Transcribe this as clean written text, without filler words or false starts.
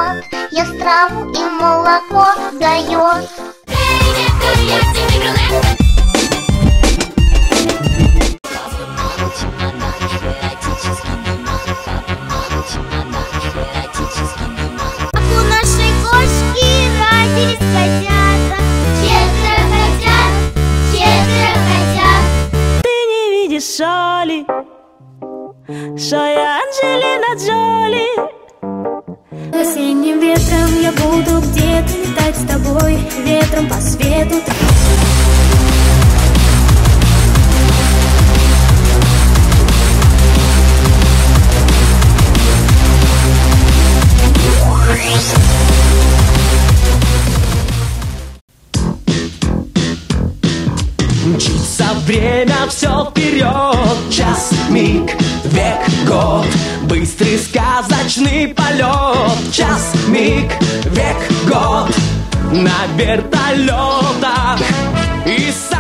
год. Я страву и молоко дает. У нашей кошки родились котята. Четверо котят. Ты не видишь, Шоли, что я Анджелина Джоли. Осенним ветром я буду где-то летать с тобой, ветром по свету. Мчится время все вперед, час, миг, век, год. Быстрый сказочный полет, час, миг, век, год. На вертолетах и